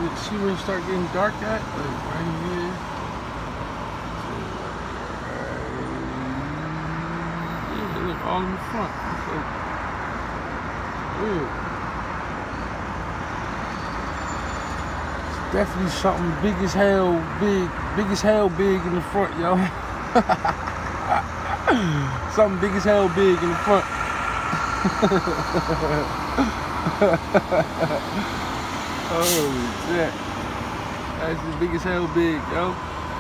see where it start getting dark at? Like right here. Yeah, look, all in the front. It's like weird. It's definitely something big as hell big in the front, yo. Something big as hell big in the front. Holy shit. That's the biggest hell big, yo.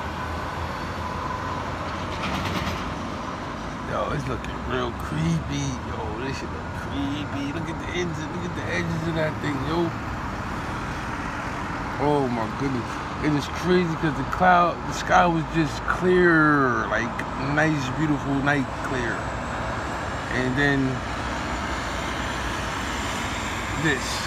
Yo, it's looking real creepy. Yo, this shit look creepy. Look at the ends, look at the edges of that thing, yo. Oh my goodness. It is crazy because the sky was just clear, like nice, beautiful night clear. And then this.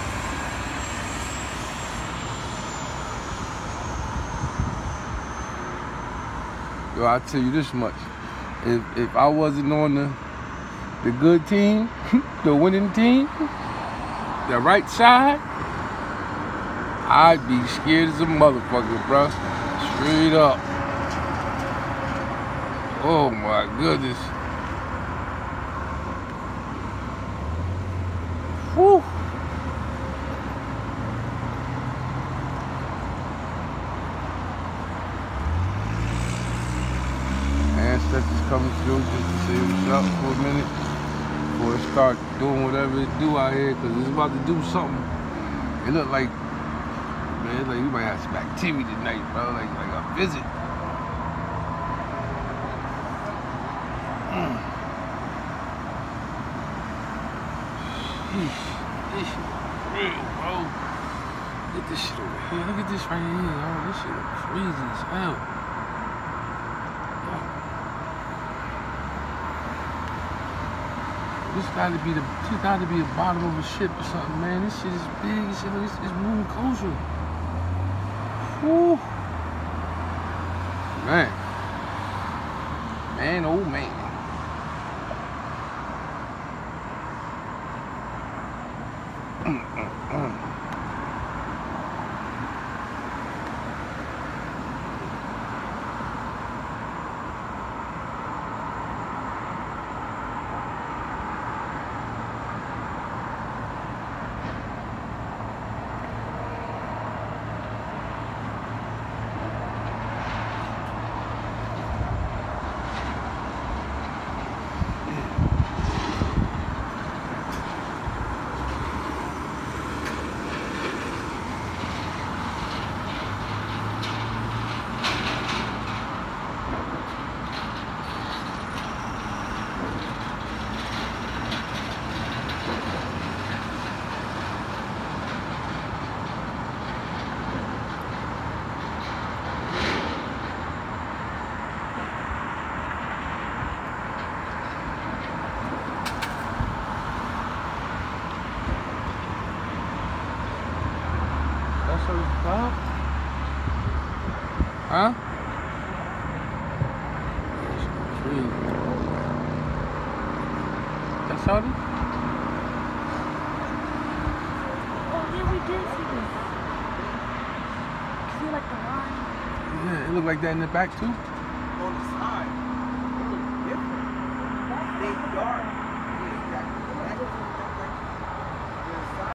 Yo, I'll tell you this much. If I wasn't on the good team, the winning team, the right side, I'd be scared as a motherfucker, bro. Straight up. Oh my goodness. Whew. Stuff is coming through just to see what's up for a minute before it start doing whatever it do out here, because it's about to do something. It look like, man, like we might have some activity tonight, bro, like a visit. Sheesh, this shit real, bro. Look at this shit over here. Look at this right here, yo. This shit look crazy as hell. This gotta be the bottom of a ship or something, man. This shit is big. This shit it's moving closer. Whew. Man. Man, oh man. Huh? That's Saudi? Oh, yeah, we did see this. See, like the line? Yeah, it looked like that in the back too. On the side.